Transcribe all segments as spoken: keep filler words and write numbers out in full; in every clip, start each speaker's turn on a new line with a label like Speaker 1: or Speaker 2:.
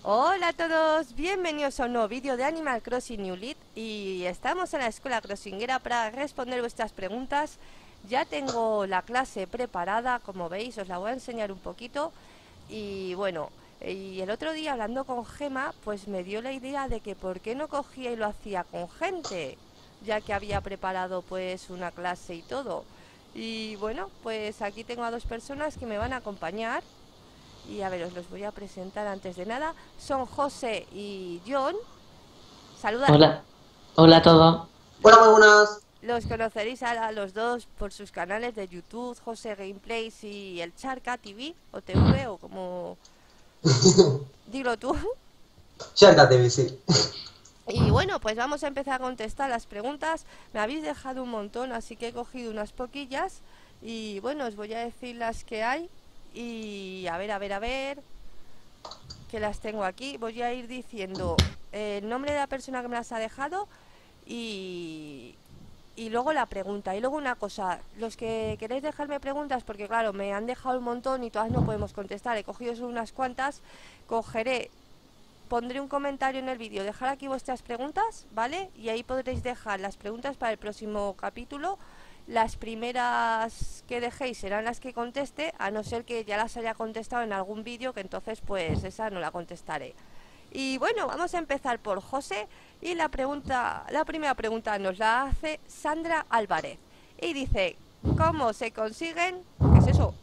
Speaker 1: Hola a todos, bienvenidos a un nuevo vídeo de Animal Crossing New Leaf. Y estamos en la escuela crossinguera para responder vuestras preguntas. Ya tengo la clase preparada, como veis, os la voy a enseñar un poquito. Y bueno, y el otro día hablando con Gema, pues me dio la idea de que por qué no cogía y lo hacía con gente, ya que había preparado pues una clase y todo. Y bueno, pues aquí tengo a dos personas que me van a acompañar. Y a ver, os los voy a presentar antes de nada. Son José y John. Saludad.
Speaker 2: Hola, hola a todos.
Speaker 3: Hola,
Speaker 1: Los,
Speaker 3: muy buenas.
Speaker 1: los conoceréis a los dos por sus canales de YouTube, José Gameplays y el Charca T V o T V o como... Dilo tú.
Speaker 3: Sharka T V, sí.
Speaker 1: Y bueno, pues vamos a empezar a contestar las preguntas. Me habéis dejado un montón, así que he cogido unas poquillas. Y bueno, os voy a decir las que hay. Y a ver, a ver, a ver... que las tengo aquí. Voy a ir diciendo el nombre de la persona que me las ha dejado y, y luego la pregunta. Y luego una cosa, los que queréis dejarme preguntas, porque claro, me han dejado un montón y todas no podemos contestar, he cogido solo unas cuantas, cogeré, pondré un comentario en el vídeo, dejar aquí vuestras preguntas, ¿vale? Y ahí podréis dejar las preguntas para el próximo capítulo. Las primeras que dejéis serán las que conteste, a no ser que ya las haya contestado en algún vídeo, que entonces pues esa no la contestaré. Y bueno, vamos a empezar por José. Y la pregunta, la primera pregunta nos la hace Sandra Álvarez. Y dice, ¿cómo se consiguen? ¿Qué es eso?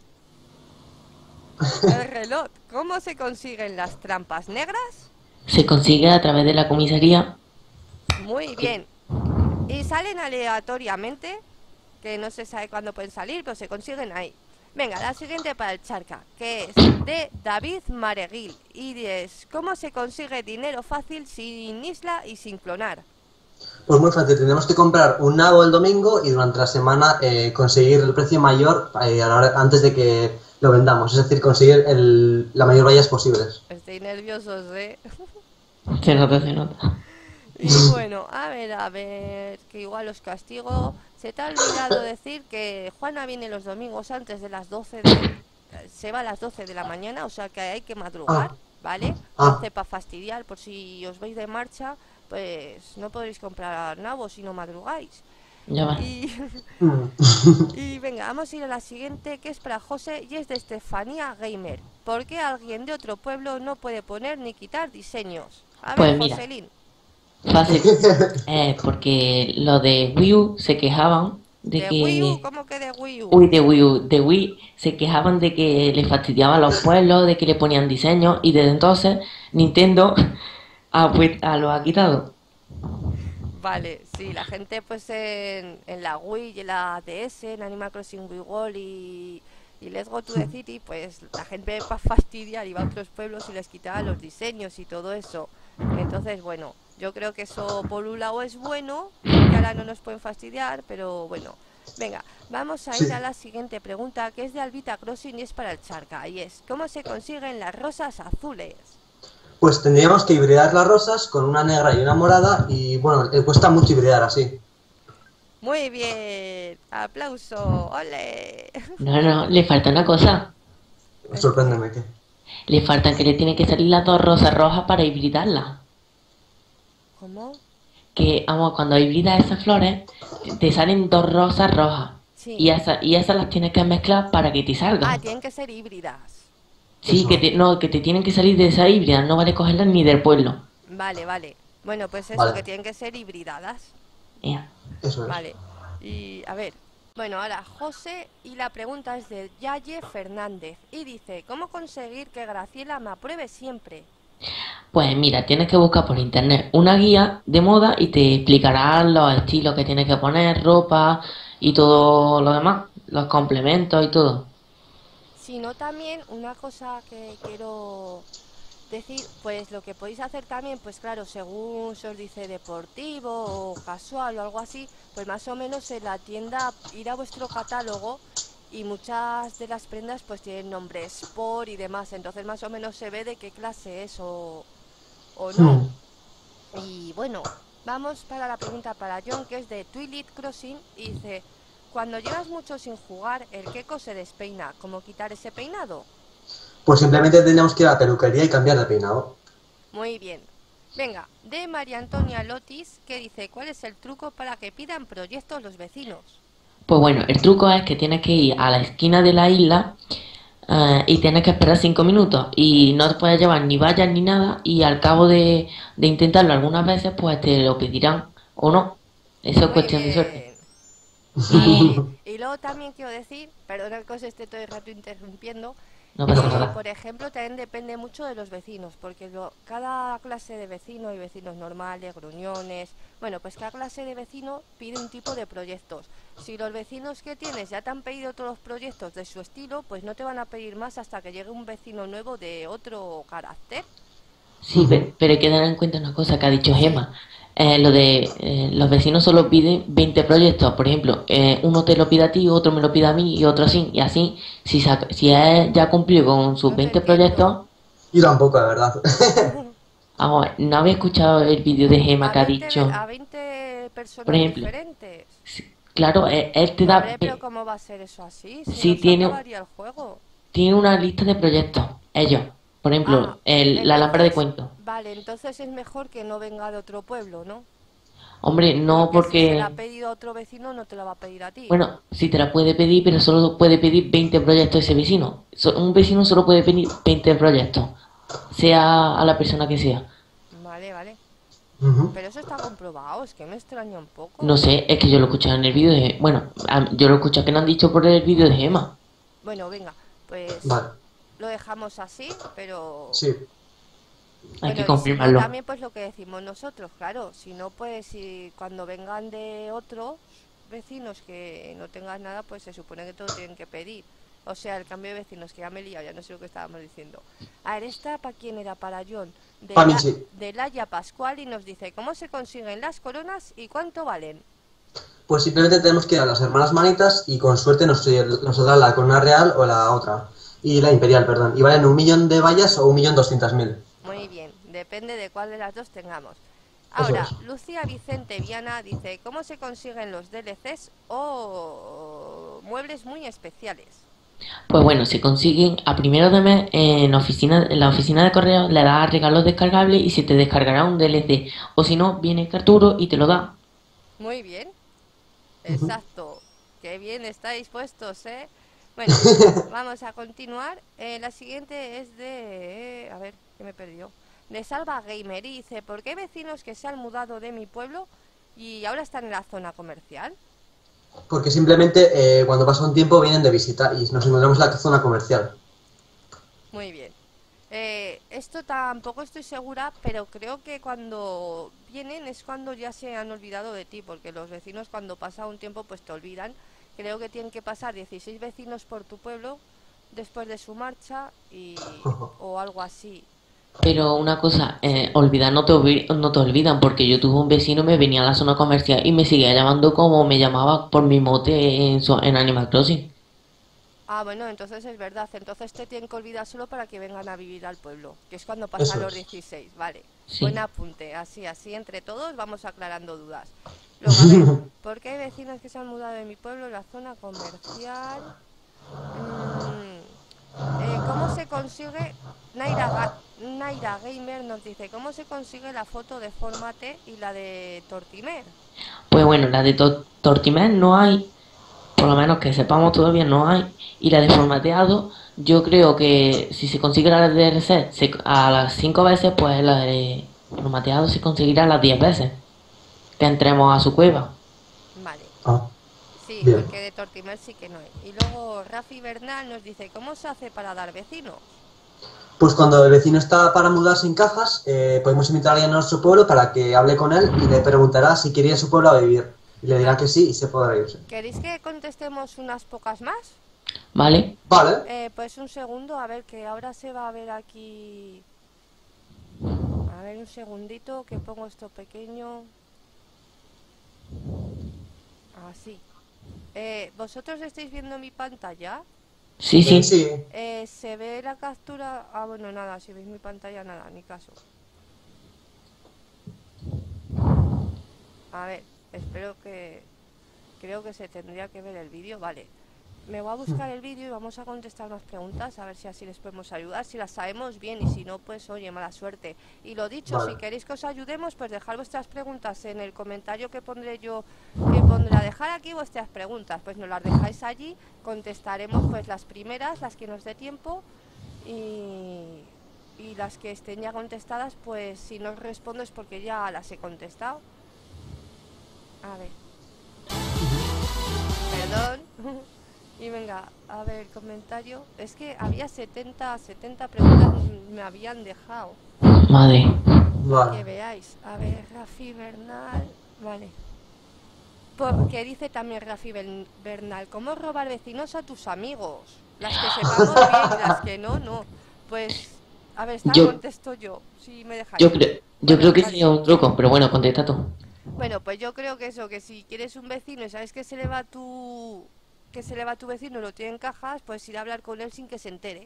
Speaker 1: El reloj. ¿Cómo se consiguen las trampas negras?
Speaker 2: Se consigue a través de la comisaría.
Speaker 1: Muy
Speaker 2: que-
Speaker 1: bien. Y salen aleatoriamente, que no se sabe cuándo pueden salir, pero se consiguen ahí. Venga, la siguiente para el Charca, que es de David Mareguil. Y es, ¿cómo se consigue dinero fácil sin isla y sin clonar?
Speaker 3: Pues muy fácil, tenemos que comprar un nabo el domingo y durante la semana eh, conseguir el precio mayor eh, a la hora- antes de que lo vendamos. Es decir, conseguir el, la mayor vallas posibles.
Speaker 1: Estoy nervioso, ¿eh?
Speaker 2: Se nota, se nota.
Speaker 1: Y bueno, a ver, a ver, que igual los castigo. Se te ha olvidado decir que Juana viene los domingos antes de las doce de... Se va a las doce de la mañana, o sea que hay que madrugar,
Speaker 3: Ah,
Speaker 1: ¿vale? Lo
Speaker 3: ah,
Speaker 1: hace para fastidiar, por si os vais de marcha, pues no podréis comprar nabos si no madrugáis.
Speaker 2: Ya va.
Speaker 1: Y,
Speaker 3: mm.
Speaker 1: y venga, vamos a ir a la siguiente, que es para José y es de Estefanía Gamer. ¿Por qué alguien de otro pueblo no puede poner ni quitar diseños? A ver,
Speaker 2: Pues mira,
Speaker 1: Joselín.
Speaker 2: fácil. Eh, porque los de Wii U se quejaban de
Speaker 1: ¿De Wii U?
Speaker 2: que...
Speaker 1: ¿Cómo que de Wii U?
Speaker 2: Uy, de Wii U, de Wii se quejaban de que le fastidiaban los pueblos, de que le ponían diseños y desde entonces Nintendo ha, pues, ah, lo ha quitado.
Speaker 1: Vale, sí, la gente pues en, en la Wii y en la D S, en Animal Crossing Wii World y, y Let's Go to the City, pues la gente para fastidiar iba a otros pueblos y les quitaba los diseños y todo eso. Entonces, bueno, yo creo que eso por un lado es bueno, porque ahora no nos pueden fastidiar, pero bueno. Venga, vamos a ir a
Speaker 3: Sí.
Speaker 1: la siguiente pregunta, que es de Albita Crossing y es para el Charca, y es, ¿cómo se consiguen las rosas azules?
Speaker 3: Pues tendríamos que hibridar las rosas con una negra y una morada y bueno, eh, cuesta mucho hibridar así.
Speaker 1: Muy bien, aplauso, ole.
Speaker 2: No, no, le falta una cosa.
Speaker 1: ¿El qué?
Speaker 3: Sorpréndeme que...
Speaker 2: Le faltan que le tienen que salir las dos rosas rojas para hibridarlas.
Speaker 1: ¿Cómo?
Speaker 2: Que, vamos, cuando hibridas esas flores, te salen dos rosas rojas.
Speaker 1: Sí.
Speaker 2: Y esas, y esas las tienes que mezclar para que te
Speaker 1: Ah,
Speaker 2: salgan.
Speaker 1: tienen que ser híbridas.
Speaker 2: Sí, que
Speaker 3: Eso,
Speaker 2: te, no, que te tienen que salir de esa híbrida, no vale cogerlas ni del pueblo.
Speaker 1: Vale, vale. Bueno, pues eso, que
Speaker 3: vale,
Speaker 1: tienen que ser hibridadas.
Speaker 2: Ea.
Speaker 3: eso es.
Speaker 1: Vale. Y a ver. Bueno, ahora José y la pregunta es de Yaye Fernández. Y dice, ¿cómo conseguir que Graciela me apruebe siempre?
Speaker 2: Pues mira, tienes que buscar por internet una guía de moda y te explicará los estilos que tienes que poner, ropa y todo lo demás, los complementos y todo.
Speaker 1: Sino también una cosa que quiero decir, pues lo que podéis hacer también, pues claro, según se os dice deportivo o casual o algo así, pues más o menos en la tienda ir a vuestro catálogo y muchas de las prendas pues tienen nombre Sport y demás, entonces más o menos se ve de qué clase es o, o no.
Speaker 3: Hmm.
Speaker 1: Y bueno, vamos para la pregunta para John, que es de Twilight Crossing y dice, cuando llevas mucho sin jugar, ¿el queco se despeina? ¿Cómo quitar ese peinado?
Speaker 3: Pues simplemente tendríamos que ir a la peluquería y cambiar de peinado.
Speaker 1: Muy bien. Venga, de María Antonia Lotis, que dice, ¿cuál es el truco para que pidan proyectos los vecinos?
Speaker 2: Pues bueno, el truco es que tienes que ir a la esquina de la isla eh, y tienes que esperar cinco minutos y no te puedes llevar ni vallas ni nada y al cabo de, de intentarlo algunas veces pues te lo pedirán o no. Eso es
Speaker 1: Muy
Speaker 2: cuestión de suerte.
Speaker 1: bien.
Speaker 2: Y
Speaker 1: Vale. Y luego también quiero decir, perdona que os esté todo el rato interrumpiendo,
Speaker 2: no pasa
Speaker 1: que
Speaker 2: nada.
Speaker 1: por ejemplo también depende mucho de los vecinos, porque lo- cada clase de vecino, hay vecinos normales, gruñones, bueno, pues cada clase de vecino pide un tipo de proyectos. Si los vecinos que tienes ya te han pedido todos los proyectos de su estilo, pues no te van a pedir más hasta que llegue un vecino nuevo de otro carácter.
Speaker 2: Sí, pe- pero hay que tener en cuenta una cosa que ha dicho
Speaker 1: Sí,
Speaker 2: Gemma. Eh, lo de eh, los vecinos solo piden veinte proyectos. Por ejemplo, eh, uno te lo pide a ti, otro me lo pide a mí y otro así. Y así, si, saca- si es ya cumplido con sus
Speaker 1: no te
Speaker 2: veinte
Speaker 1: entiendo.
Speaker 2: proyectos,
Speaker 3: Yo tampoco, la verdad.
Speaker 2: vamos, a ver, no había escuchado el vídeo de Gemma
Speaker 1: A
Speaker 2: que ha
Speaker 1: veinte ve-
Speaker 2: dicho,
Speaker 1: a veinte
Speaker 2: por
Speaker 1: personas
Speaker 2: ejemplo,
Speaker 1: diferentes.
Speaker 2: si- claro, eh, él te da,
Speaker 1: Hombre, pero
Speaker 2: ve-
Speaker 1: ¿cómo va a ser eso así? Si
Speaker 2: si
Speaker 1: no se
Speaker 2: tiene,
Speaker 1: acabaría el juego.
Speaker 2: tiene una lista de proyectos, ellos. Por
Speaker 1: Ah,
Speaker 2: ejemplo, el- la lámpara de
Speaker 1: entonces,
Speaker 2: cuentos.
Speaker 1: vale, entonces es mejor que no venga de otro pueblo, ¿no?
Speaker 2: Hombre, no
Speaker 1: Porque si se la ha
Speaker 2: porque
Speaker 1: pedido a otro vecino, no te la va a pedir a ti.
Speaker 2: bueno, sí te la puede pedir, pero solo puede pedir veinte proyectos ese vecino. So- un vecino solo puede pedir veinte proyectos, sea a la persona que sea.
Speaker 1: Vale, vale.
Speaker 3: Ujú.
Speaker 1: Pero eso está comprobado, es que me extraña un poco.
Speaker 2: No sé, es que yo lo escuché en el vídeo de... Bueno, a- yo lo escuché que no han dicho por el vídeo de Gemma.
Speaker 1: Bueno, venga, pues
Speaker 3: Vale,
Speaker 1: lo dejamos así, pero...
Speaker 3: sí.
Speaker 2: Hay que
Speaker 1: Bueno, y si no,
Speaker 2: confirmarlo.
Speaker 1: también pues lo que decimos nosotros, claro. Si no, pues si cuando vengan de otros vecinos que no tengan nada, pues se supone que todo tienen que pedir. O sea, el cambio de vecinos, que ya me he liado, ya no sé lo que estábamos diciendo. A ver, esta para quién era, para John, de,
Speaker 3: Para mí
Speaker 1: la,
Speaker 3: sí.
Speaker 1: de Laia Pascual, y nos dice cómo se consiguen las coronas y cuánto valen.
Speaker 3: Pues simplemente tenemos que ir a las hermanas manitas y con suerte nos, nos saldrá la corona real o la otra. Y la imperial, perdón. Y valen un millón de vallas o un millón doscientas mil.
Speaker 1: Muy bien, depende de cuál de las dos tengamos.
Speaker 3: Eso
Speaker 1: Ahora,
Speaker 3: es.
Speaker 1: Lucía Vicente Viana dice cómo se consiguen los D L Cs o muebles muy especiales.
Speaker 2: Pues bueno, se consiguen a primero de mes en, oficina, en la oficina de correo, le das regalos descargables y se te descargará un D L C. O si no, viene Arturo y te lo da.
Speaker 1: Muy bien,
Speaker 3: Ujú.
Speaker 1: exacto. Qué bien estáis puestos, ¿eh? Bueno, vamos a continuar. Eh, la siguiente es de... a ver, que me perdió. De Salva Gamer y dice, ¿por qué hay vecinos que se han mudado de mi pueblo y ahora están en la zona comercial?
Speaker 3: Porque simplemente eh, cuando pasa un tiempo vienen de visita y nos encontramos en la zona comercial.
Speaker 1: Muy bien. Eh, esto tampoco estoy segura, pero creo que cuando vienen es cuando ya se han olvidado de ti, porque los vecinos cuando pasa un tiempo pues te olvidan. Creo que tienen que pasar dieciséis vecinos por tu pueblo después de su marcha y o algo así.
Speaker 2: Pero una cosa, eh,
Speaker 1: Sí.
Speaker 2: olvidar no te, olvi- no te olvidan, porque yo tuve un vecino, me venía a la zona comercial y me seguía llamando como me llamaba por mi mote en, su- en Animal Crossing.
Speaker 1: Ah, bueno, entonces es verdad. Entonces te tienen que olvidar solo para que vengan a vivir al pueblo, que es cuando pasan
Speaker 3: Eso
Speaker 1: los
Speaker 3: es.
Speaker 1: dieciséis. Vale. Buen
Speaker 2: Sí.
Speaker 1: apunte. Así, así, entre todos vamos aclarando dudas. Luego, a ver, ¿por qué hay vecinos que se han mudado de mi pueblo en la zona comercial? Mm, eh, ¿cómo se consigue? Naira, Ga- Naira Gamer nos dice, ¿cómo se consigue la foto de Formate y la de Tortimer?
Speaker 2: Pues bueno, la de to Tortimer no hay, por lo menos que sepamos todavía no hay. Y la de formateado, yo creo que si se consigue la de reset se- a las cinco veces, pues la de formateado se conseguirá a las diez veces que entremos a su cueva.
Speaker 1: Vale.
Speaker 3: Ah,
Speaker 1: Sí,
Speaker 3: bien.
Speaker 1: porque de Tortimer sí que no hay. Y luego Rafi Bernal nos dice, ¿cómo se hace para dar vecinos?
Speaker 3: Pues cuando el vecino está para mudarse en cajas, eh, podemos invitar a alguien a nuestro pueblo para que hable con él y le preguntará si quiere ir a su pueblo a vivir. Y le dirá
Speaker 1: Ah,
Speaker 3: que sí y se podrá irse.
Speaker 1: ¿queréis que contestemos unas pocas más?
Speaker 2: ¿Vale?
Speaker 3: Vale.
Speaker 1: Eh, pues un segundo, a ver, que ahora se va a ver aquí... A ver, un segundito, que pongo esto pequeño. Así. Eh, ¿vosotros estáis viendo mi pantalla?
Speaker 2: Sí,
Speaker 3: Eh,
Speaker 2: sí.
Speaker 3: sí.
Speaker 1: Eh, ¿se ve la captura? Ah, bueno, nada, si veis mi pantalla, nada, ni caso. A ver, espero que... Creo que se tendría que ver el vídeo, vale. me voy a buscar el vídeo y vamos a contestar unas preguntas, a ver si así les podemos ayudar. Si las sabemos bien y si no, pues oye, mala suerte. Y lo dicho,
Speaker 3: Vale.
Speaker 1: si queréis que os ayudemos, pues dejad vuestras preguntas en el comentario que pondré yo, que pondré a dejar aquí vuestras preguntas. Pues nos las dejáis allí, contestaremos pues las primeras, las que nos dé tiempo, y, y las que estén ya contestadas, pues si no os respondo es porque ya las he contestado. A ver. Perdón. Y venga, a ver, comentario. Es que había setenta, setenta preguntas me habían dejado.
Speaker 2: Madre.
Speaker 1: Que
Speaker 3: Vale.
Speaker 1: veáis. A ver, Rafi Bernal. Vale. Porque dice también Rafi Ben- Bernal, ¿cómo robar vecinos a tus amigos? Las que sepamos bien y las que no, no. Pues, a ver, esta
Speaker 2: Yo-
Speaker 1: contesto yo, si me dejáis.
Speaker 2: Yo creo, yo
Speaker 1: Bueno,
Speaker 2: creo que
Speaker 1: vale.
Speaker 2: sería un truco, pero bueno, contesta tú.
Speaker 1: Bueno, pues yo creo que eso, que si quieres un vecino y sabes que se le va tu que se le va tu vecino y lo tiene en cajas, pues ir a hablar con él sin que se entere.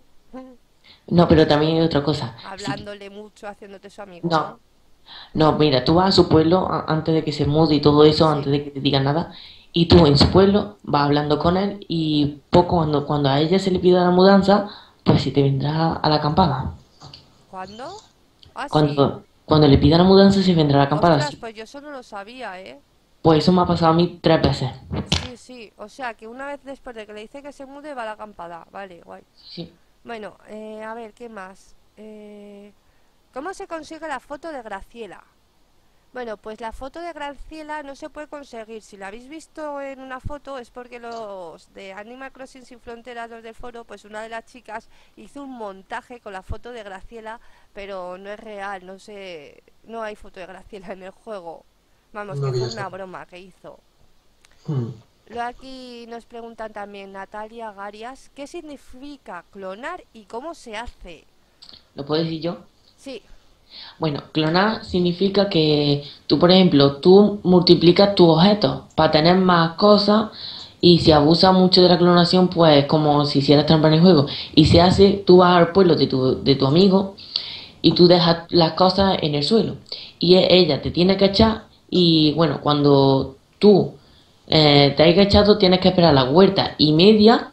Speaker 2: No, pero también hay otra cosa. Si-
Speaker 1: Hablándole mucho, haciéndote su amigo.
Speaker 2: No. No, mira, tú vas a su pueblo a- antes de que se mude y todo eso,
Speaker 1: Sí.
Speaker 2: antes de que te diga nada, y tú en su pueblo vas hablando con él y poco cuando, cuando a ella se le pida la mudanza, pues si te vendrá a la acampada.
Speaker 1: ¿Cuándo? Ah, sí.
Speaker 2: Cuando, cuando le pida la mudanza se vendrá a la acampada.
Speaker 1: Ostras,
Speaker 2: Sí.
Speaker 1: pues yo eso no lo sabía, ¿eh?
Speaker 2: Pues eso me ha pasado a mí tres veces.
Speaker 1: Sí, sí. O sea, que una vez después de que le dice que se mude, va a la acampada. Vale, guay.
Speaker 2: Sí.
Speaker 1: Bueno, eh, a ver, ¿qué más? Eh, ¿Cómo se consigue la foto de Graciela? Bueno, pues la foto de Graciela no se puede conseguir. Si la habéis visto en una foto es porque los de Animal Crossing Sin Fronteras, los del foro, pues una de las chicas hizo un montaje con la foto de Graciela, pero no es real, no sé, no hay foto de Graciela en el juego. Vamos,
Speaker 3: No,
Speaker 1: que
Speaker 3: que
Speaker 1: fue
Speaker 3: yo
Speaker 1: una
Speaker 3: sepa.
Speaker 1: broma que hizo.
Speaker 3: Hmm.
Speaker 1: Luego aquí nos preguntan también Natalia Garias, ¿qué significa clonar y cómo se hace?
Speaker 2: ¿Lo puedo decir yo?
Speaker 1: Sí,
Speaker 2: Bueno, clonar significa que tú, por ejemplo, tú multiplicas tus objetos para tener más cosas y si abusas mucho de la clonación, pues como si hicieras trampa en el juego. Y se hace, tú vas al pueblo de tu, de tu amigo y tú dejas las cosas en el suelo. Y e- ella te tiene que echar y bueno, cuando tú eh, te hayas echado tienes que esperar la vuelta y media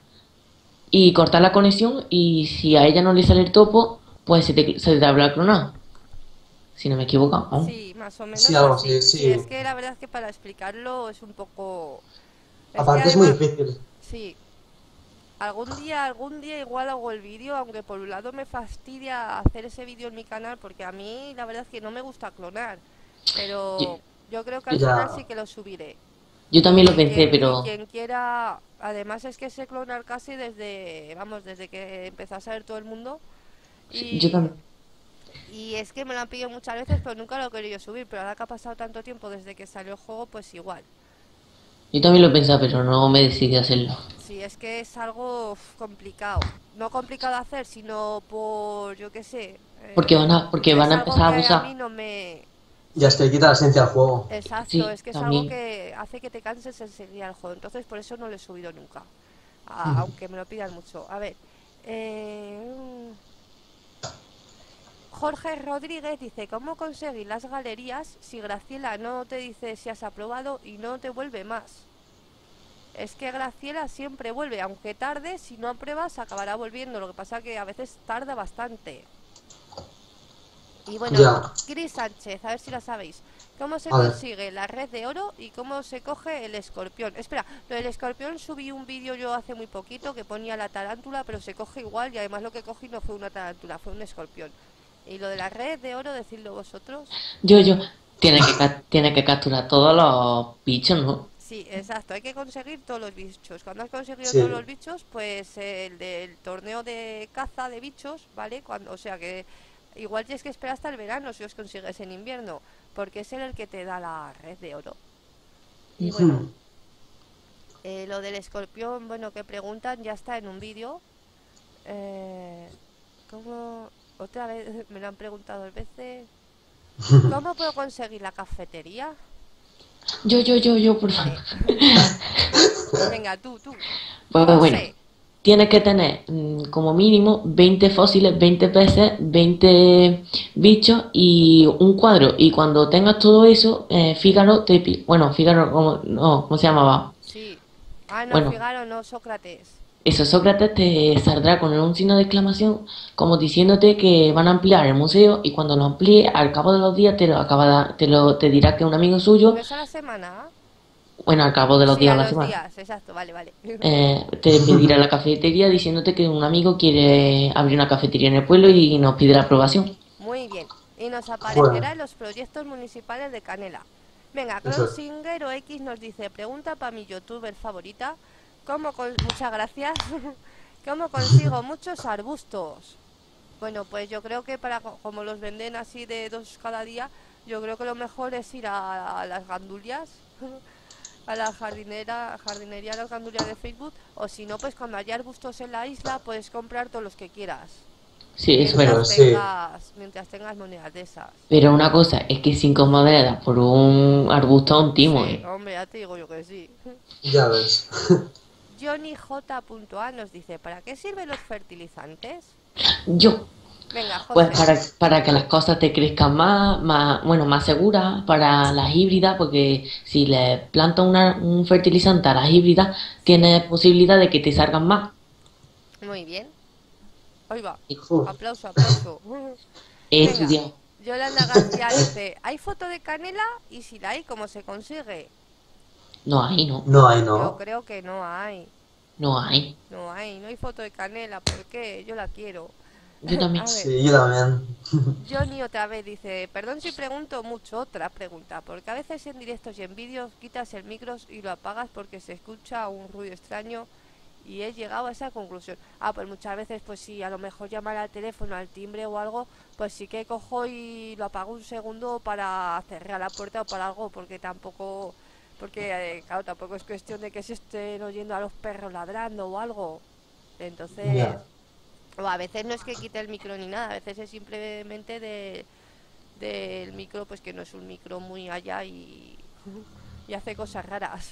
Speaker 2: y cortar la conexión y si a ella no le sale el topo, pues se te, se te habrá clonado. Si no me equivoco. ¿no?
Speaker 1: sí, más o menos
Speaker 3: Sí, algo
Speaker 1: así.
Speaker 3: así, sí.
Speaker 1: Es que la verdad es que para explicarlo es un poco... es que
Speaker 3: Aparte es muy
Speaker 1: además-
Speaker 3: difícil.
Speaker 1: Sí. Algún día, algún día igual hago el vídeo, aunque por un lado me fastidia hacer ese vídeo en mi canal, porque a mí la verdad es que no me gusta clonar. Pero
Speaker 2: Yo-
Speaker 1: yo creo que al
Speaker 3: Ya.
Speaker 1: final sí que lo subiré.
Speaker 2: Yo también lo
Speaker 1: Y
Speaker 2: pensé,
Speaker 1: quien-
Speaker 2: pero
Speaker 1: y quien quiera, además es que sé clonar casi desde, vamos, desde que empezó a saber todo el mundo. Y,
Speaker 2: yo también.
Speaker 1: y es que me lo han pedido muchas veces, pero nunca lo he querido subir. Pero ahora que ha pasado tanto tiempo desde que salió el juego, pues igual.
Speaker 2: Yo también lo pensaba, pero no me decidí a hacerlo.
Speaker 1: Sí, es que es algo uf, complicado. No complicado de hacer, sino por, yo qué sé. eh,
Speaker 2: Porque van a, porque
Speaker 1: es
Speaker 2: van a
Speaker 1: algo
Speaker 2: empezar a
Speaker 1: que
Speaker 2: abusar.
Speaker 1: a mí no me...
Speaker 3: Ya es que le quita la esencia al juego.
Speaker 1: Exacto,
Speaker 2: Sí,
Speaker 1: es que es
Speaker 2: también.
Speaker 1: algo que hace que te canses en seguir el juego. Entonces por eso no lo he subido nunca. A-
Speaker 3: Ujú.
Speaker 1: Aunque me lo pidan mucho. A ver. eh, Jorge Rodríguez dice, ¿cómo conseguir las galerías si Graciela no te dice si has aprobado y no te vuelve más? Es que Graciela siempre vuelve, aunque tarde, si no apruebas acabará volviendo. Lo que pasa que a veces tarda bastante. Y bueno,
Speaker 3: Ya.
Speaker 1: Cris Sánchez, a ver si la sabéis. ¿Cómo se
Speaker 3: A ver.
Speaker 1: consigue la red de oro y cómo se coge el escorpión? Espera, lo del escorpión subí un vídeo yo hace muy poquito que ponía la tarántula, pero se coge igual y además lo que cogí no fue una tarántula, fue un escorpión. Y lo de la red de oro, decidlo vosotros.
Speaker 2: Yo, yo. Tiene que, ca- tiene que capturar todos los bichos, ¿no?
Speaker 1: Sí, exacto, hay que conseguir todos los bichos. Cuando has conseguido
Speaker 3: Sí.
Speaker 1: todos los bichos, pues el del torneo de caza de bichos, ¿vale? Cuando, o sea que igual tienes que esperar hasta el verano si os consigues en invierno, porque es él el que te da la red de oro. Y bueno,
Speaker 3: Hmm.
Speaker 1: eh, lo del escorpión, bueno, que preguntan, ya está en un vídeo. Eh, ¿Cómo? Otra vez me lo han preguntado dos veces. ¿Cómo puedo conseguir la cafetería?
Speaker 2: Yo, yo, yo, yo, por favor.
Speaker 1: Vale. Venga, tú, tú.
Speaker 2: Pues
Speaker 1: No
Speaker 2: bueno,
Speaker 1: sé.
Speaker 2: tienes que tener mm, como mínimo veinte fósiles, veinte peces, veinte bichos y un cuadro. Y cuando tengas todo eso, eh, Fígaro te pi- bueno, Fígaro, ¿cómo, no, ¿cómo se llamaba?
Speaker 1: Sí. Ah, no,
Speaker 2: Bueno,
Speaker 1: Figaro, no, Sócrates.
Speaker 2: eso Sócrates te saldrá con un signo de exclamación como diciéndote que van a ampliar el museo y cuando lo amplíe, al cabo de los días te lo acaba da- te lo te dirá que un amigo
Speaker 1: ¿No
Speaker 2: suyo,
Speaker 1: es a la semana?
Speaker 2: bueno, al cabo de los
Speaker 1: Sí,
Speaker 2: días
Speaker 1: a
Speaker 2: o la
Speaker 1: los
Speaker 2: semana,
Speaker 1: días, exacto, vale, vale.
Speaker 2: eh, te pedirá a la cafetería diciéndote que un amigo quiere abrir una cafetería en el pueblo y nos pide la aprobación.
Speaker 1: Muy bien. Y nos
Speaker 3: Joder,
Speaker 1: aparecerá en los proyectos municipales de Canela. Venga,
Speaker 3: eso es.
Speaker 1: Crosinger o X nos dice, pregunta para mi youtuber favorita, ¿cómo con... muchas gracias, ¿cómo consigo muchos arbustos? Bueno, pues yo creo que para co- como los venden así de dos cada día, yo creo que lo mejor es ir a, a las gandulias, a la jardinera, jardinería Las Gandulias de Facebook, o si no, pues cuando haya arbustos en la isla, puedes comprar todos los que quieras,
Speaker 2: Sí, eso es
Speaker 3: Eso
Speaker 2: verdad.
Speaker 1: mientras
Speaker 3: es, sí.
Speaker 1: tengas, mientras tengas monedas de esas.
Speaker 2: Pero una cosa es que cinco monedas por un arbusto es un timo,
Speaker 1: Sí,
Speaker 2: ¿eh?
Speaker 1: hombre, ya te digo yo que sí.
Speaker 3: Ya ves.
Speaker 1: Johnny J. A nos dice, ¿para qué sirven los fertilizantes?
Speaker 2: Yo,
Speaker 1: Venga,
Speaker 2: pues
Speaker 1: José.
Speaker 2: para, para que las cosas te crezcan más, más, bueno, más seguras, para las híbridas, porque si le plantas una- un fertilizante a las híbridas,
Speaker 1: Sí,
Speaker 2: tienes posibilidad de que te salgan más.
Speaker 1: muy bien. Ahí va.
Speaker 2: Y
Speaker 3: Uf.
Speaker 1: Aplauso, aplauso.
Speaker 2: he
Speaker 1: Venga,
Speaker 2: estudiado.
Speaker 1: Yolanda García dice, ¿hay foto de canela? Y si la hay, ¿cómo se consigue?
Speaker 2: No hay, no,
Speaker 3: No hay,
Speaker 1: Yo
Speaker 3: no.
Speaker 1: creo que no hay.
Speaker 2: no hay.
Speaker 1: No hay, no hay foto de canela. ¿Por qué? Yo la quiero.
Speaker 2: Yo también.
Speaker 1: A ver,
Speaker 3: Sí, yo también.
Speaker 1: Johnny otra vez dice, perdón si pregunto mucho, otra pregunta, porque a veces en directos y en vídeos quitas el micro y lo apagas porque se escucha un ruido extraño y he llegado a esa conclusión. Ah, pues muchas veces, pues si a lo mejor llamar al teléfono, al timbre o algo, pues sí que cojo y lo apago un segundo para cerrar la puerta o para algo, porque tampoco, porque eh, claro, tampoco es cuestión de que se estén oyendo a los perros ladrando o algo. Entonces,
Speaker 3: Ya.
Speaker 1: o a veces no es que quite el micro ni nada, a veces es simplemente de del micro, pues que no es un micro muy allá y, y hace cosas raras.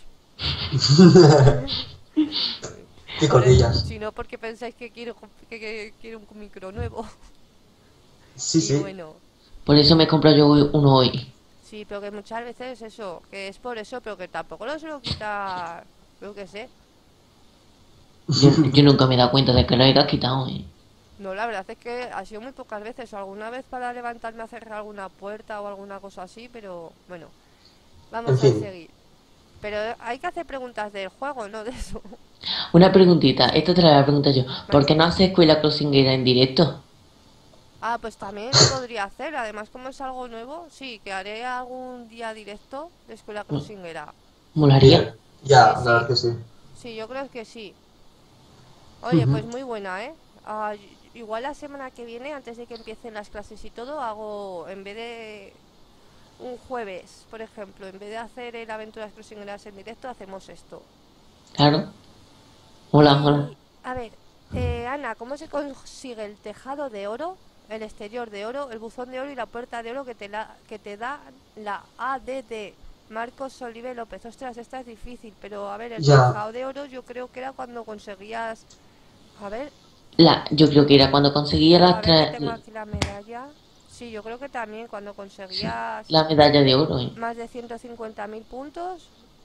Speaker 3: Qué
Speaker 1: Por e-
Speaker 3: cosillas.
Speaker 1: si no, porque pensáis que quiero que, que quiero un micro nuevo.
Speaker 3: Sí,
Speaker 1: Y
Speaker 3: sí.
Speaker 1: bueno,
Speaker 2: Por eso me compro yo uno hoy.
Speaker 1: sí, pero que muchas veces eso, que es por eso, pero que tampoco lo suelo quitar, creo que sé.
Speaker 2: Yo, yo nunca me he dado cuenta de que lo haya quitado, ¿eh?
Speaker 1: No, la verdad es que ha sido muy pocas veces, o alguna vez para levantarme a cerrar alguna puerta o alguna cosa así, pero bueno,
Speaker 3: En
Speaker 1: vamos a
Speaker 3: fin.
Speaker 1: seguir. Pero hay que hacer preguntas del juego, no de eso.
Speaker 2: Una preguntita,
Speaker 1: Sí,
Speaker 2: esta te la voy a preguntar yo. ¿Por
Speaker 1: vale.
Speaker 2: qué no haces escuela crossinguera en directo?
Speaker 1: Ah, pues también lo podría hacer. Además, como es algo nuevo, sí, que haré algún día directo de Escuela
Speaker 2: Mm,
Speaker 1: Crossinguera.
Speaker 2: Molaría.
Speaker 3: Bien.
Speaker 1: Sí,
Speaker 3: Ya, la verdad
Speaker 1: sí,
Speaker 3: que sí.
Speaker 1: sí, yo creo que sí. Oye, pues
Speaker 3: Ujú.
Speaker 1: muy buena, ¿eh? Ah, y- igual la semana que viene, antes de que empiecen las clases y todo, hago, en vez de un jueves, por ejemplo, en vez de hacer el Aventuras Crossingeras en directo, hacemos esto.
Speaker 2: Claro. Mola, mola.
Speaker 1: Y, a ver, eh, Ana, ¿cómo se consigue el tejado de oro, el exterior de oro, el buzón de oro y la puerta de oro que te, la, que te da la A D D? Marcos Olive López. Ostras, esta es difícil, pero a ver, el
Speaker 3: Ya.
Speaker 1: tejado de oro yo creo que era cuando conseguías... A ver,
Speaker 2: La, yo creo que era cuando conseguía las
Speaker 1: a ver que
Speaker 2: tres,
Speaker 1: tengo aquí la medalla. Sí, yo creo que también cuando
Speaker 2: sí,
Speaker 1: conseguías
Speaker 2: la medalla de oro, ¿eh?
Speaker 1: más de ciento cincuenta mil puntos.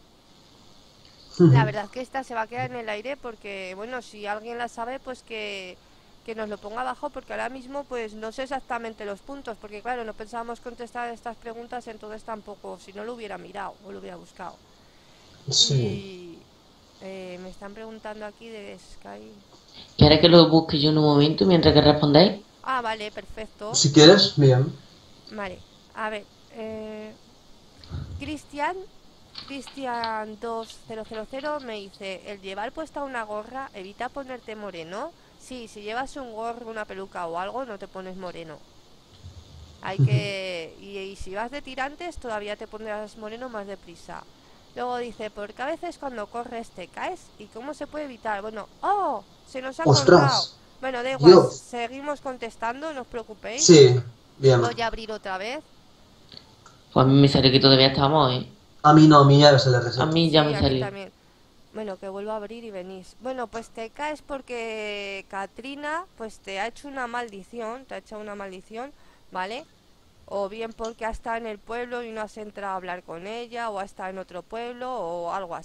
Speaker 1: La
Speaker 3: Ujú.
Speaker 1: verdad que esta se va a quedar en el aire porque, bueno, si alguien la sabe, pues que, que nos lo ponga abajo porque ahora mismo pues no sé exactamente los puntos, porque claro, no pensábamos contestar estas preguntas, entonces tampoco, si no lo hubiera mirado o lo hubiera buscado.
Speaker 3: Sí.
Speaker 1: Y eh, me están preguntando aquí de Sky.
Speaker 2: ¿Quieres que lo busque yo en un momento mientras que respondéis?
Speaker 1: Ah, vale, perfecto.
Speaker 3: Si quieres, bien.
Speaker 1: Vale, a ver, eh, Cristian, Cristian dos mil me dice, el llevar puesta una gorra evita ponerte moreno. Sí, si llevas un gorro, una peluca o algo, no te pones moreno. Hay que... Y, y si vas de tirantes, todavía te pondrás moreno más deprisa. Luego dice, porque a veces cuando corres te caes. ¿Y cómo se puede evitar? Bueno, ¡oh! Se nos ha cortado.
Speaker 3: ¡Ostras!
Speaker 1: Bueno, da igual,
Speaker 3: Dios.
Speaker 1: seguimos contestando, no os preocupéis.
Speaker 3: Sí, bien.
Speaker 1: Voy a abrir otra vez.
Speaker 2: Pues a mí me salió que todavía estamos, ¿eh?
Speaker 3: A mí no, a mí ya se le
Speaker 2: A
Speaker 3: reset.
Speaker 2: mí ya
Speaker 1: Sí,
Speaker 2: me
Speaker 1: a mí
Speaker 2: salió.
Speaker 1: también. Bueno, que vuelvo a abrir y venís. Bueno, pues te caes porque Katrina pues te ha hecho una maldición, te ha hecho una maldición, ¿vale? O bien porque ha estado en el pueblo y no has entrado a hablar con ella, o ha estado en otro pueblo, o algo así.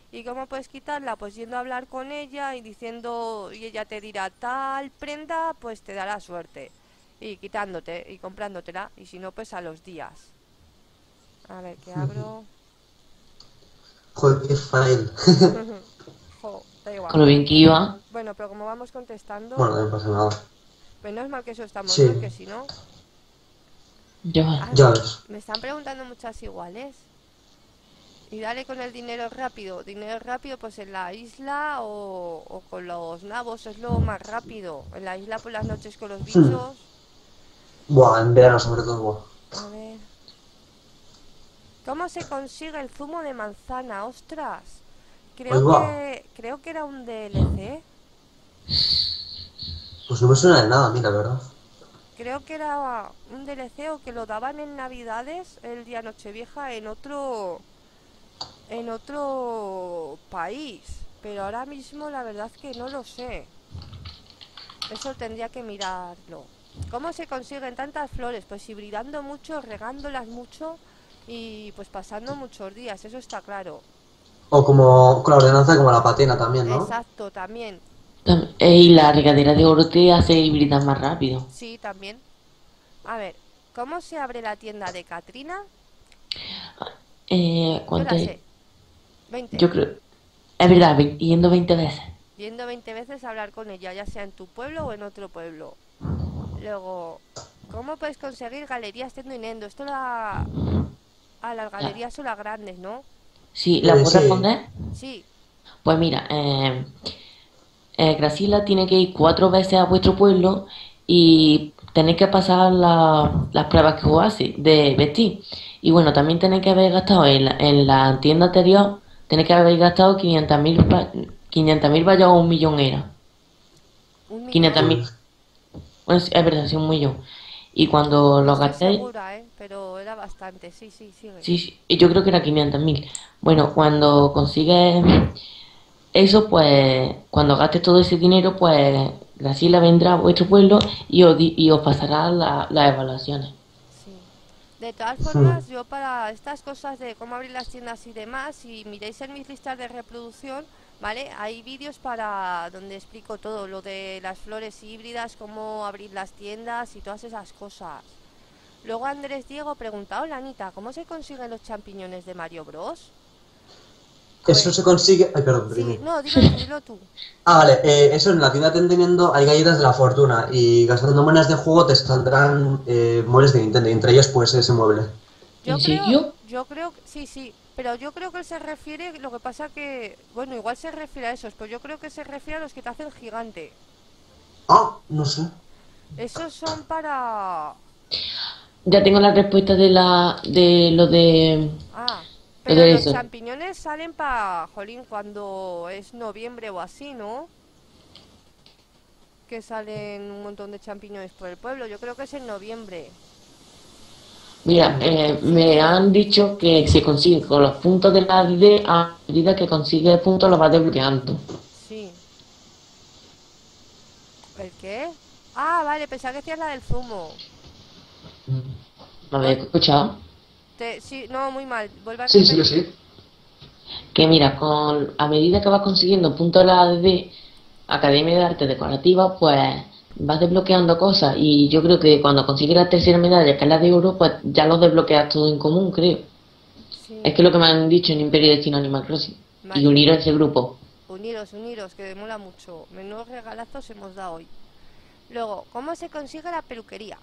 Speaker 1: ¿Y cómo puedes quitarla? Pues yendo a hablar con ella y diciendo, y ella te dirá tal prenda, pues te dará suerte. Y quitándote y comprándotela, y si no, pues a los días. A ver, ¿qué abro?
Speaker 3: Joder, qué fail.
Speaker 1: Jo, da igual.
Speaker 2: Con lo bien que iba.
Speaker 1: Bueno, pero como vamos contestando,
Speaker 3: Bueno, no pasa nada.
Speaker 1: menos mal que eso estamos
Speaker 3: Sí.
Speaker 1: dos, que si no...
Speaker 2: Ya.
Speaker 1: Ah,
Speaker 3: Ya ves.
Speaker 1: me están preguntando muchas iguales. Y dale con el dinero rápido. Dinero rápido, pues en la isla o, o con los nabos, es lo más rápido. En la isla por las noches con los bichos.
Speaker 3: Buah, en verano sobre todo, buah.
Speaker 1: A ver. ¿Cómo se consigue el zumo de manzana? ¡Ostras!
Speaker 3: Ahí
Speaker 1: Creo
Speaker 3: va.
Speaker 1: que, creo que era un D L C.
Speaker 3: Pues no me suena de nada, mira, ¿verdad?
Speaker 1: Creo que era un D L C o que lo daban en Navidades, el día Nochevieja, en otro en otro país. Pero ahora mismo la verdad que no lo sé. Eso tendría que mirarlo. ¿Cómo se consiguen tantas flores? Pues hibridando mucho, regándolas mucho y pues pasando muchos días, eso está claro.
Speaker 3: O como con la ordenanza como la patena también, ¿no?
Speaker 1: Exacto, también.
Speaker 2: Tam- eh, Y la regadera de oro te hace hibridar más rápido.
Speaker 1: Sí, también. A ver, ¿cómo se abre la tienda de Katrina?
Speaker 2: Eh,
Speaker 1: Yo
Speaker 2: ¿cuánto
Speaker 1: la
Speaker 2: es?
Speaker 1: sé. veinte.
Speaker 2: Yo creo. Es verdad, ve- yendo veinte veces.
Speaker 1: Yendo veinte veces a hablar con ella, ya sea en tu pueblo o en otro pueblo. Luego, ¿cómo puedes conseguir galerías tendo? Esto la... a las galerías son las grandes, ¿no?
Speaker 2: Sí, ¿la
Speaker 3: Eh,
Speaker 2: puedo
Speaker 3: sí.
Speaker 2: responder?
Speaker 1: Sí.
Speaker 2: Pues mira, eh, eh, Graciela tiene que ir cuatro veces a vuestro pueblo y tenéis que pasar la- las pruebas que os hace de vestir. Y bueno, también tenéis que haber gastado en la, en la tienda anterior, tenéis que haber gastado quinientos mil quinientos mil vallas o un millón era.
Speaker 1: Un
Speaker 2: quinientos
Speaker 1: millón.
Speaker 2: mil,
Speaker 3: Pues,
Speaker 2: bueno, sí, es verdad, sí, un millón. Y cuando
Speaker 1: No
Speaker 2: lo
Speaker 1: estoy
Speaker 2: gastéis,
Speaker 1: segura, ¿eh? Pero era bastante. Sí, sí, sigue.
Speaker 2: sí, sí, y yo creo que era quinientos mil. Bueno, cuando consigues eso, pues, cuando gastes todo ese dinero, pues Graciela vendrá a vuestro pueblo y os, di- y os pasará la- las evaluaciones.
Speaker 1: Sí. De todas
Speaker 3: hmm.
Speaker 1: formas, yo para estas cosas de cómo abrir las tiendas y demás, si miráis en mis listas de reproducción, ¿vale? Hay vídeos para donde explico todo, lo de las flores híbridas, cómo abrir las tiendas y todas esas cosas. Luego Andrés Diego pregunta, hola Anita, ¿cómo se consiguen los champiñones de Mario Bros?
Speaker 3: Eso
Speaker 1: Pues,
Speaker 3: se consigue... Ay, perdón,
Speaker 1: sí,
Speaker 3: dime.
Speaker 1: no, dilo tú, dilo tú.
Speaker 3: Ah, vale, eh, eso en la tienda de Nintendo hay galletas de la fortuna y gastando monedas de juego te saldrán eh, muebles de Nintendo y entre ellos pues ese mueble.
Speaker 1: Yo
Speaker 2: ¿En
Speaker 1: creo,
Speaker 2: serio?
Speaker 1: yo creo, que- sí, sí, pero yo creo que él se refiere, lo que pasa que, bueno, igual se refiere a esos, pero yo creo que se refiere a los que te hacen gigante.
Speaker 3: Ah, no sé.
Speaker 1: Esos son para...
Speaker 2: Ya tengo la respuesta de la de lo de
Speaker 1: Ah,
Speaker 2: lo
Speaker 1: pero
Speaker 2: de
Speaker 1: los
Speaker 2: eso.
Speaker 1: champiñones salen para, jolín, cuando es noviembre o así, ¿no? Que salen un montón de champiñones por el pueblo, yo creo que es en noviembre.
Speaker 2: Mira, eh,
Speaker 1: Sí,
Speaker 2: me
Speaker 1: dime.
Speaker 2: han dicho que se consigue con los puntos de la D a medida que consigue puntos los va desbloqueando.
Speaker 1: Sí. ¿El qué? Ah, vale, pensaba que decías la del zumo.
Speaker 2: ¿Me
Speaker 1: No,
Speaker 2: habéis escuchado?
Speaker 1: te, sí, no, muy mal, vuelve a
Speaker 3: Sí, sí,
Speaker 1: repetir.
Speaker 3: sí.
Speaker 2: Que mira, con a medida que vas consiguiendo puntos de la A D D, Academia de Arte Decorativa, pues vas desbloqueando cosas y yo creo que cuando consigues la tercera medalla, que es la de oro, pues ya lo desbloqueas todo en común, creo. Es
Speaker 1: Sí,
Speaker 2: que es lo que me han dicho en Imperio Destino Animal Crossing. Y
Speaker 1: vale.
Speaker 2: unir a ese grupo.
Speaker 1: Uniros, uniros, que mola mucho. Menudos regalazos hemos dado hoy. Luego, ¿cómo se consigue la peluquería?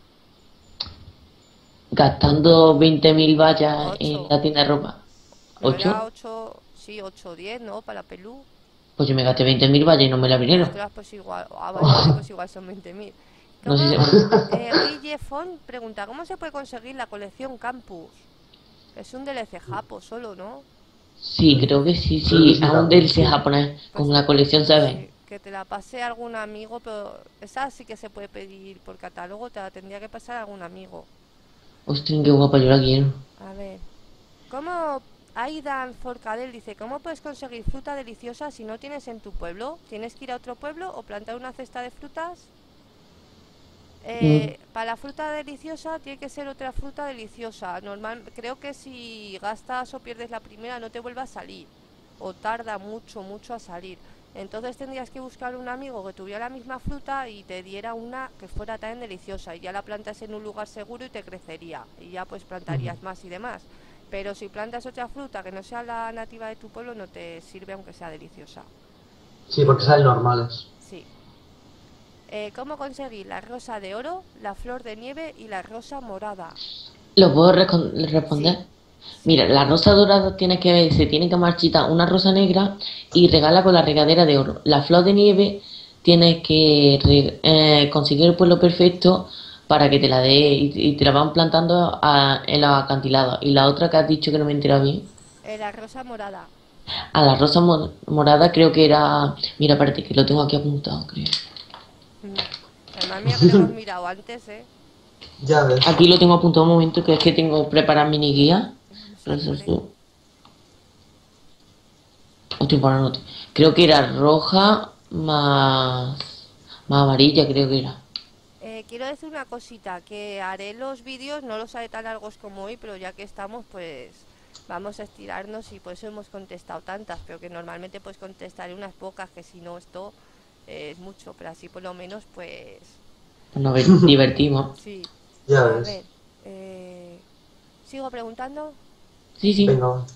Speaker 2: Gastando veinte mil vallas en
Speaker 1: Ocho.
Speaker 2: la tienda de ropa.
Speaker 1: No era
Speaker 2: ¿Ocho?
Speaker 1: ocho, sí, ocho o diez, ¿no? Para la pelú.
Speaker 2: Pues yo me gasté veinte mil vallas y no me la vinieron.
Speaker 1: Ostras, pues igual. Ah, vale, vale, pues igual son veinte mil.
Speaker 2: No sé si...
Speaker 1: ¿Cómo? Eh, Guille Fon pregunta, ¿cómo se puede conseguir la colección Campus? Es un D L C japo solo, ¿no?
Speaker 2: Sí, creo que sí,
Speaker 3: Creo que
Speaker 2: sí.
Speaker 3: sí,
Speaker 2: Es un
Speaker 3: también,
Speaker 2: D L C
Speaker 3: sí.
Speaker 2: japonés
Speaker 1: Pues
Speaker 2: con la colección se ve.
Speaker 1: sí, que te la pase algún amigo, pero esa sí que se puede pedir por catálogo, te la tendría que pasar algún amigo.
Speaker 2: Hostia, qué guapa, yo la quiero.
Speaker 1: A ver, ¿cómo? Aidan Forcadell dice, ¿cómo puedes conseguir fruta deliciosa si no tienes en tu pueblo? ¿Tienes que ir a otro pueblo o plantar una cesta de frutas?
Speaker 2: Mm,
Speaker 1: Eh, para la fruta deliciosa tiene que ser otra fruta deliciosa. Normal, creo que si gastas o pierdes la primera no te vuelva a salir. o tarda mucho, mucho a salir. Entonces tendrías que buscar un amigo que tuviera la misma fruta y te diera una que fuera también deliciosa y ya la plantas en un lugar seguro y te crecería y ya pues plantarías
Speaker 3: Ujú.
Speaker 1: más y demás. Pero si plantas otra fruta que no sea la nativa de tu pueblo no te sirve aunque sea deliciosa.
Speaker 3: Sí, porque salen normales.
Speaker 1: Sí. Eh, ¿Cómo conseguir la rosa de oro, la flor de nieve y la rosa morada?
Speaker 2: ¿Lo puedo recon-
Speaker 1: Sí,
Speaker 2: responder?
Speaker 1: sí.
Speaker 2: Mira, la rosa dorada tiene que, se tiene que marchitar una rosa negra y regala con la regadera de oro. La flor de nieve tienes que re- eh, conseguir el pueblo perfecto para que te la dé y, y te la van plantando a- en los acantilados. Y la otra que has dicho que no me he enterado bien,
Speaker 1: Eh, la rosa morada.
Speaker 2: a la rosa mo- morada creo que era... Mira, espérate, que lo tengo aquí apuntado, creo.
Speaker 1: Ujú. Además, mira que lo hemos mirado antes, ¿eh?
Speaker 3: Ya ves.
Speaker 2: Aquí lo tengo apuntado un momento, que es que tengo preparada mini guía.
Speaker 1: Vamos al
Speaker 2: Rosa
Speaker 1: cole.
Speaker 2: azul. Estoy parando. Creo que era roja más, más amarilla, creo que era.
Speaker 1: Eh, quiero decir una cosita, que haré los vídeos, no los haré tan largos como hoy, pero ya que estamos, pues vamos a estirarnos y por eso hemos contestado tantas, pero que normalmente pues contestaré unas pocas, que si no esto eh, es mucho, pero así por lo menos pues
Speaker 2: Pues nos divertimos.
Speaker 1: sí.
Speaker 3: Ya
Speaker 1: A
Speaker 3: ves.
Speaker 1: ver, eh, ¿sigo preguntando?
Speaker 2: Sí, sí.
Speaker 3: Venga.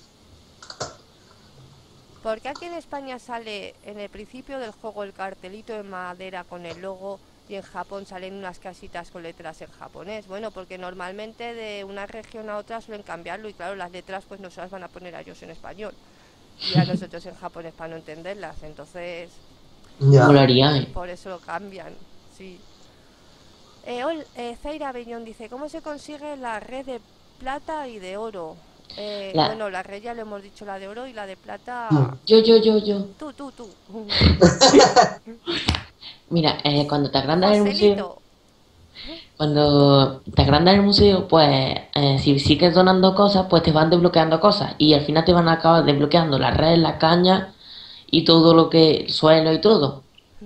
Speaker 1: ¿Por qué aquí en España sale en el principio del juego el cartelito de madera con el logo y en Japón salen unas casitas con letras en japonés? Bueno, porque normalmente de una región a otra suelen cambiarlo y claro, las letras pues no se las van a poner a ellos en español y a nosotros en japonés para no entenderlas, entonces
Speaker 3: Ya.
Speaker 2: Molaría, ¿eh?
Speaker 1: por eso lo cambian, sí. Eh, ol- eh, Zaira Beñón dice, ¿cómo se consigue la red de plata y de oro? Eh,
Speaker 2: La...
Speaker 1: bueno, la red ya lo hemos dicho, la de oro y la de plata...
Speaker 3: Mm.
Speaker 2: Yo, yo, yo, yo.
Speaker 1: Tú, tú, tú.
Speaker 2: Mira, eh, cuando te agrandas el museo,
Speaker 1: Joselito.
Speaker 2: cuando te agrandas el museo, pues eh, si sigues donando cosas, pues te van desbloqueando cosas y al final te van a acabar desbloqueando la red, la caña y todo lo que, el suelo y todo.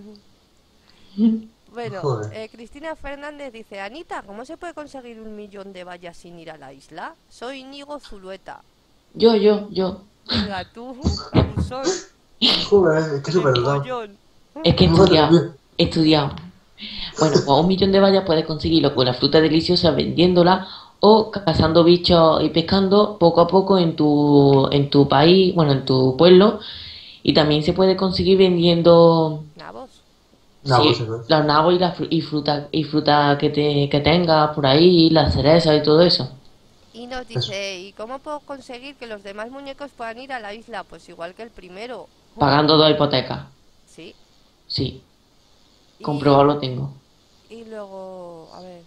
Speaker 1: Bueno,
Speaker 3: Joder.
Speaker 1: eh, Cristina Fernández dice, Anita, ¿cómo se puede conseguir un millón de vallas sin ir a la isla? Soy Íñigo Zulueta.
Speaker 2: Yo, yo, yo.
Speaker 1: Venga, tú, abusón,
Speaker 3: Joder, qué súper dotado.
Speaker 1: empollón.
Speaker 2: Es que he
Speaker 3: Madre
Speaker 2: estudiado,
Speaker 3: mía.
Speaker 2: he estudiado. Bueno, pues un millón de vallas puedes conseguirlo con la fruta deliciosa vendiéndola o cazando bichos y pescando poco a poco en tu, en tu país, bueno, en tu pueblo. Y también se puede conseguir vendiendo,
Speaker 1: Nabos.
Speaker 3: No, pues
Speaker 2: sí,
Speaker 3: eso es.
Speaker 2: los nabos y la fru- y fruta, y fruta que te, que tengas por ahí, las cerezas y todo eso.
Speaker 1: Y nos
Speaker 3: Eso.
Speaker 1: dice, ¿y cómo puedo conseguir que los demás muñecos puedan ir a la isla? Pues igual que el primero.
Speaker 2: Pagando dos hipotecas.
Speaker 1: Sí.
Speaker 2: Sí,
Speaker 1: Y,
Speaker 2: comprobado lo tengo.
Speaker 1: y luego, a ver.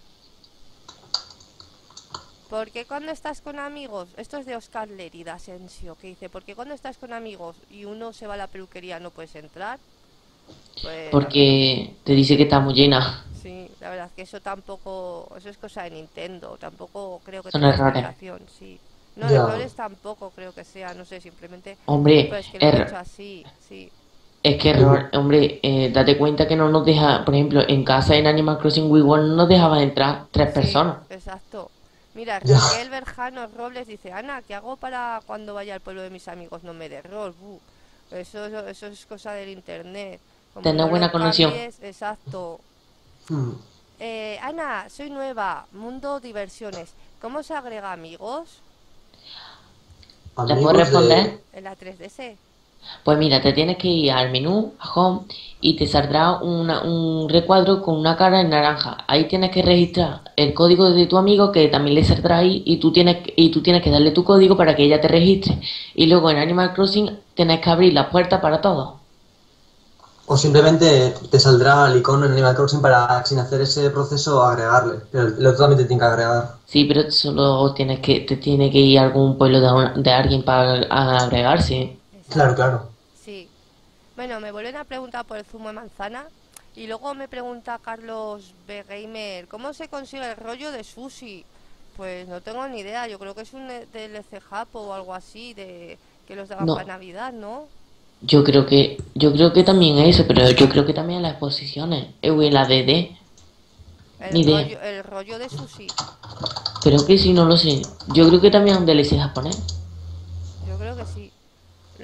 Speaker 1: ¿Por qué cuando estás con amigos? Esto es de Oscar Lerida Asensio, que dice, ¿por qué cuando estás con amigos y uno se va a la peluquería no puedes entrar? Pues la verdad,
Speaker 2: Porque te dice que está muy llena.
Speaker 1: sí, la verdad que eso tampoco, eso es cosa de Nintendo, tampoco creo que
Speaker 2: Son
Speaker 1: tenga
Speaker 2: errores.
Speaker 1: explicación, sí. No,
Speaker 3: Ya.
Speaker 1: errores tampoco creo que sea, no sé, simplemente
Speaker 2: Hombre,
Speaker 1: pues que lo han
Speaker 2: er-
Speaker 1: hecho así, sí.
Speaker 2: es que error, hombre, eh, date cuenta que no nos deja, por ejemplo, en casa en Animal Crossing Wii World no nos dejaban entrar tres
Speaker 1: Sí,
Speaker 2: personas.
Speaker 1: exacto. Mira,
Speaker 3: Ya.
Speaker 1: Raquel Berjano Robles dice, Ana, ¿qué hago para cuando vaya al pueblo de mis amigos no me dé error? Bu, Eso, eso, eso es cosa del internet. Como
Speaker 2: Tener
Speaker 1: no
Speaker 2: buena
Speaker 1: lo
Speaker 2: conexión.
Speaker 1: cambies, exacto.
Speaker 3: Mm.
Speaker 1: Eh, Ana, soy nueva, Mundo Diversiones. ¿Cómo se agrega amigos
Speaker 2: ¿Le puedo
Speaker 3: Amigos
Speaker 2: responder?
Speaker 3: de.
Speaker 1: en la tres D S?
Speaker 2: Pues mira, te tienes que ir al menú, a Home, y te saldrá una- un recuadro con una cara en naranja. Ahí tienes que registrar el código de tu amigo, que también le saldrá ahí, y tú tienes, que- y tú tienes que darle tu código para que ella te registre. Y luego en Animal Crossing tienes que abrir las puertas para todos.
Speaker 3: O simplemente te saldrá el icono en Animal Crossing para, sin hacer ese proceso, agregarle. Pero el otro también te tiene que agregar.
Speaker 2: Sí, pero solo tienes que, te tiene que ir a algún pueblo de, un- de alguien para agregarse.
Speaker 3: Claro,
Speaker 1: Exacto.
Speaker 3: claro.
Speaker 1: Sí. Bueno, me vuelven a preguntar por el zumo de manzana y luego me pregunta Carlos B. Gamer, ¿cómo se consigue el rollo de sushi? Pues no tengo ni idea, yo creo que es un D L C Japo o algo así de que los daban
Speaker 2: No,
Speaker 1: para Navidad, ¿no?
Speaker 2: yo creo que, yo creo que también es eso, pero yo creo que también las exposiciones, eh, o en la D D, ni
Speaker 1: El
Speaker 2: idea.
Speaker 1: rollo, el rollo de sushi,
Speaker 2: Pero que si no lo sé, yo creo que también es un D L C japonés.
Speaker 1: yo creo que sí.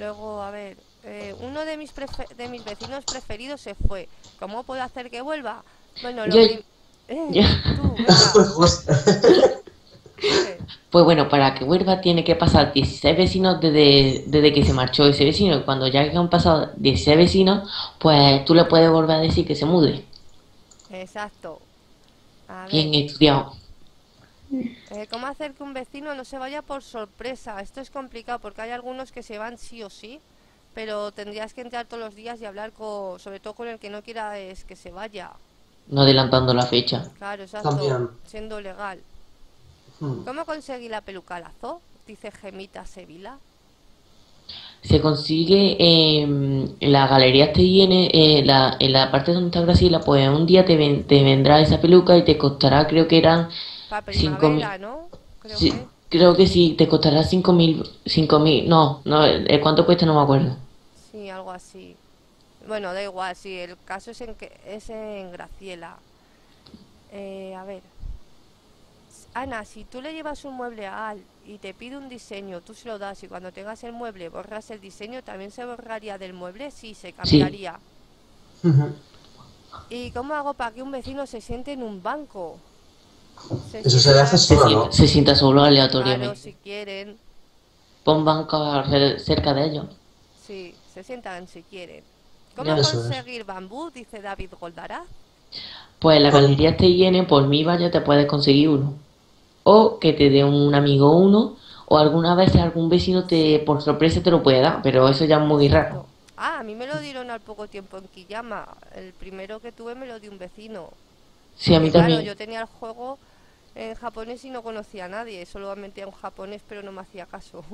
Speaker 1: Luego, a ver, eh, uno de mis, prefe- de mis vecinos preferidos se fue. ¿Cómo puedo hacer que vuelva? Bueno, lo
Speaker 2: Yo,
Speaker 1: prim... Eh,
Speaker 2: yo.
Speaker 1: tú, venga,
Speaker 3: José.
Speaker 1: dime.
Speaker 2: Pues bueno, para que vuelva tiene que pasar dieciséis vecinos desde, desde que se marchó ese vecino. Y cuando ya han pasado dieciséis vecinos, pues tú le puedes volver a decir que se mude.
Speaker 1: Exacto. A ver,
Speaker 2: Bien estudiado.
Speaker 1: eh, ¿cómo hacer que un vecino no se vaya por sorpresa? Esto es complicado porque hay algunos que se van sí o sí, pero tendrías que entrar todos los días y hablar con, sobre todo con el que no quiera es que se vaya.
Speaker 2: No adelantando la fecha.
Speaker 1: Claro, exacto,
Speaker 3: También.
Speaker 1: siendo legal.
Speaker 3: Hmm.
Speaker 1: ¿Cómo conseguí la peluca lazo? Dice Gemita Sevilla.
Speaker 2: Se consigue eh, en la galería te viene eh, la, en la parte donde está Graciela, pues un día te, ven- te vendrá esa peluca y te costará, creo que eran
Speaker 1: Para
Speaker 2: cinco mil.
Speaker 1: primavera, ¿no? Creo
Speaker 2: Sí,
Speaker 1: que.
Speaker 2: creo que sí, te costará cinco mil, cinco mil, no, no, eh, ¿cuánto cuesta? No me acuerdo.
Speaker 1: Sí, algo así. Bueno, da igual, sí, el caso es en, que, es en Graciela. Eh, a ver. Ana, si tú le llevas un mueble a Al y te pide un diseño, tú se lo das y cuando tengas el mueble borras el diseño, ¿también se borraría del mueble? Sí, se
Speaker 2: Sí,
Speaker 1: cambiaría.
Speaker 3: Ujú.
Speaker 1: ¿Y cómo hago para que un vecino se siente en un banco? Se
Speaker 3: Eso se hace
Speaker 1: sientan,
Speaker 2: se
Speaker 3: solo,
Speaker 2: sienta,
Speaker 3: ¿no?
Speaker 2: se sienta solo
Speaker 1: claro, si
Speaker 2: aleatoriamente.
Speaker 1: quieren.
Speaker 2: Pon bancos alre- cerca de ellos.
Speaker 1: Sí, se sientan si quieren. ¿Cómo
Speaker 2: Ya.
Speaker 3: Eso es.
Speaker 1: conseguir bambú? Dice David Goldará.
Speaker 2: Pues en la
Speaker 3: Con...
Speaker 2: galería te viene, por mi vaya te puedes conseguir uno. O que te dé un amigo uno, o alguna vez algún vecino te,
Speaker 1: Sí,
Speaker 2: por sorpresa te lo puede dar, pero eso ya es muy raro.
Speaker 1: exacto. Ah, a mí me lo dieron al poco tiempo en Quillama. El primero que tuve me lo dio un vecino.
Speaker 2: Sí, a mí
Speaker 1: Porque claro,
Speaker 2: también.
Speaker 1: yo tenía el juego en japonés y no conocía a nadie. Solamente a un japonés, pero no me hacía caso.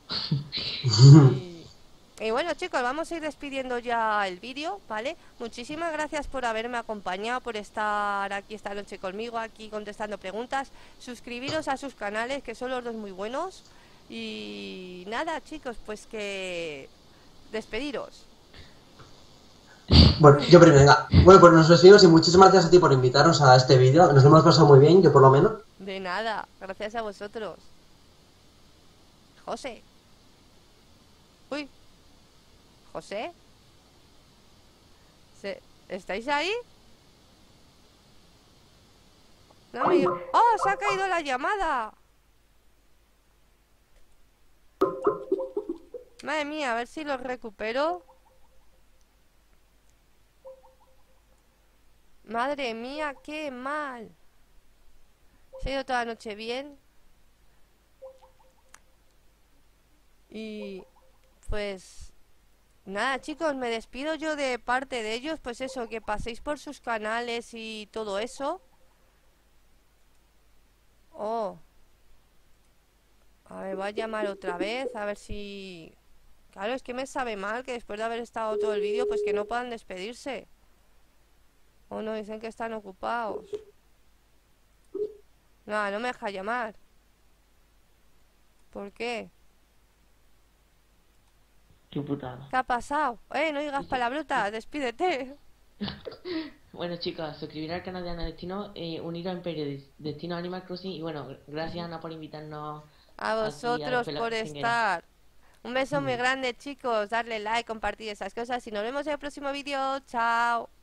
Speaker 1: Y, y bueno, chicos, vamos a ir despidiendo ya el vídeo, ¿vale? Muchísimas gracias por haberme acompañado, por estar aquí esta noche conmigo, aquí contestando preguntas. Suscribiros a sus canales, que son los dos muy buenos. Y nada, chicos, pues que despediros.
Speaker 3: Bueno, yo primero, venga. Bueno, pues nos despedimos y muchísimas gracias a ti por invitarnos a este vídeo. Nos lo hemos pasado muy bien, yo por lo menos.
Speaker 1: De nada, gracias a vosotros. José. Uy, José. ¿Se- ¿Estáis ahí? No me... ¡Oh, se ha caído la llamada! Madre mía, a ver si lo recupero. Madre mía, qué mal. Se ha ido toda la noche bien. Y pues nada, chicos, me despido yo de parte de ellos. Pues eso, que paséis por sus canales y todo eso. Oh, a ver, voy a llamar otra vez. A ver si... Claro, es que me sabe mal que después de haber estado todo el vídeo, pues que no puedan despedirse. O no, dicen que están ocupados. No, no me deja llamar. ¿Por qué?
Speaker 2: Qué putada.
Speaker 1: ¿Qué ha pasado? Eh, no digas
Speaker 2: Sí, sí.
Speaker 1: palabrotas, despídete.
Speaker 2: Bueno, chicos, suscribir al canal de Ana Destino, eh, unir al Imperio de- Destino Animal Crossing. Y bueno, gracias Ana por invitarnos
Speaker 1: A
Speaker 2: aquí a los
Speaker 1: vosotros
Speaker 2: pelados
Speaker 1: por
Speaker 2: cingueros.
Speaker 1: estar. Un beso muy grande, chicos. Darle like, compartir esas cosas. Y nos vemos en el próximo vídeo. Chao.